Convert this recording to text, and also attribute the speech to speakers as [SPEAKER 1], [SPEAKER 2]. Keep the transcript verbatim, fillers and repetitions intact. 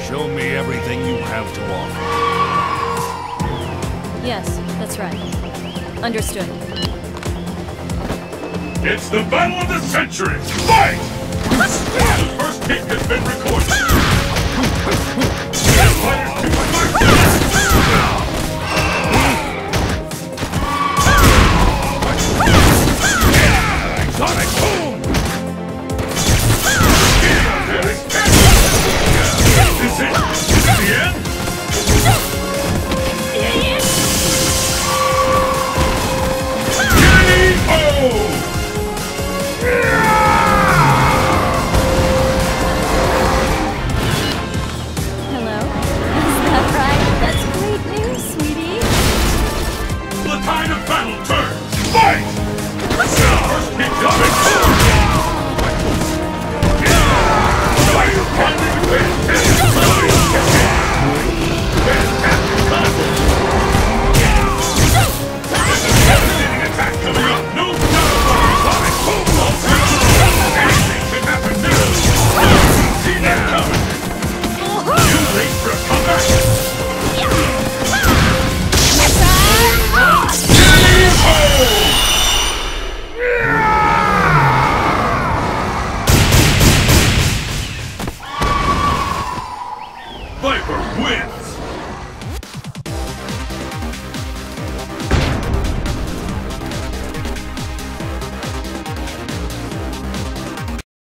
[SPEAKER 1] Show me everything you have to offer.
[SPEAKER 2] Yes, that's right. Understood.
[SPEAKER 3] It's the battle of the century! Fight! The first kick has been recorded. Fighters to the mark. Got it! Boom! Is it? Is it the end?
[SPEAKER 2] Hello? Is that right? That's great news, sweetie.
[SPEAKER 3] The tide of battle turns! Fight! First kick got it! Fire finally wins! Fantastic battle! Devastating attack coming up! No doubt about it! Anything can happen now! See that coming! You late for a comeback! Viper wins!